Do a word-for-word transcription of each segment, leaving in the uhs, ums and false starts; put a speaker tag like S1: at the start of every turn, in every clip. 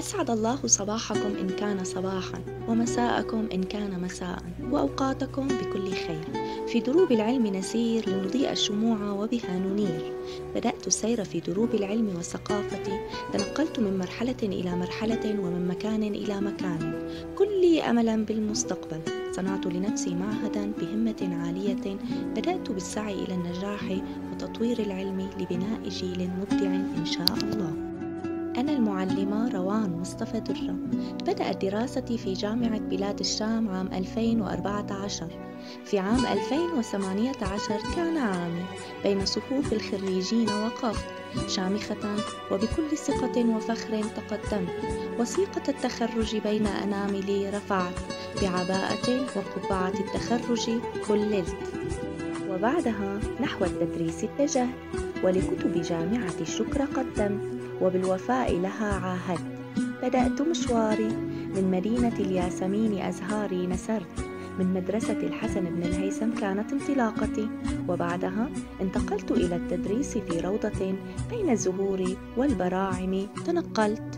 S1: أسعد الله صباحكم إن كان صباحا، ومساءكم إن كان مساء، وأوقاتكم بكل خير. في دروب العلم نسير لنضيء الشموع وبها ننير. بدأت السير في دروب العلم والثقافة، تنقلت من مرحلة إلى مرحلة ومن مكان إلى مكان، كلي أملا بالمستقبل. صنعت لنفسي معهدا بهمة عالية، بدأت بالسعي إلى النجاح وتطوير العلم لبناء جيل مبدع إن شاء الله. أنا المعلمة روان مصطفى درة. بدأت دراستي في جامعة بلاد الشام عام ألفين وأربعة عشر. في عام ألفين وثمانية عشر كان عامي، بين صفوف الخريجين وقفت شامخة وبكل ثقة وفخر تقدمت. وثيقة التخرج بين أناملي رفعت، بعباءة وقبعة التخرج كللت. وبعدها نحو التدريس اتجهت، ولكتب جامعة الشكر قدمت، وبالوفاء لها عاهدت. بدأت مشواري من مدينة الياسمين أزهاري نسرت، من مدرسة الحسن بن الهيثم كانت انطلاقتي، وبعدها انتقلت إلى التدريس في روضة بين الزهور والبراعم تنقلت،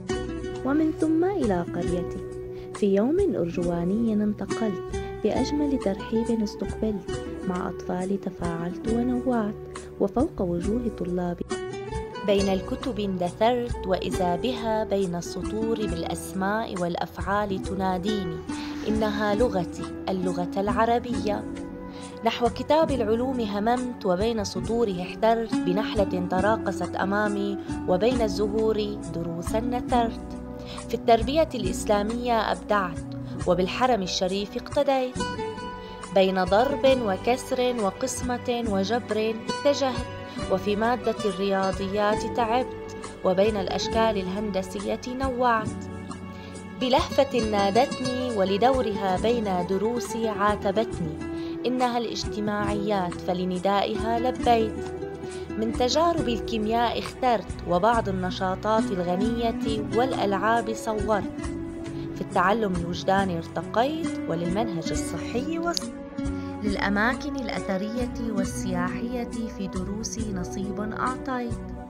S1: ومن ثم إلى قريتي. في يوم أرجواني انتقلت، بأجمل ترحيب استقبلت، مع أطفال تفاعلت ونوعت، وفوق وجوه طلابي بين الكتب اندثرت، وإذا بها بين السطور بالأسماء والأفعال تناديني، إنها لغتي اللغة العربية. نحو كتاب العلوم هممت، وبين سطوره احترت، بنحلة تراقصت أمامي، وبين الزهور دروسا نثرت. في التربية الإسلامية أبدعت، وبالحرم الشريف اقتديت. بين ضرب وكسر وقسمة وجبر اتجهت، وفي مادة الرياضيات تعبت، وبين الأشكال الهندسية نوعت. بلهفة نادتني، ولدورها بين دروسي عاتبتني، إنها الاجتماعيات فلندائها لبيت. من تجارب الكيمياء اخترت، وبعض النشاطات الغنية والألعاب صورت. في التعلم الوجداني ارتقيت، وللمنهج الصحي وصلت. للأماكن الأثرية والسياحية في دروسي نصيب أعطيت.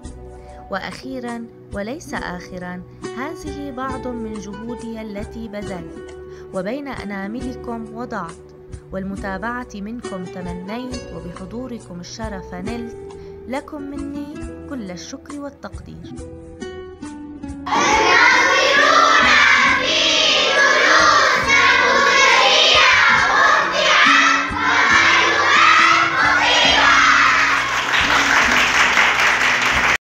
S1: وأخيرا وليس آخرا، هذه بعض من جهودي التي بذلت، وبين أناملكم وضعت، والمتابعة منكم تمنيت، وبحضوركم الشرف نلت. لكم مني كل الشكر والتقدير.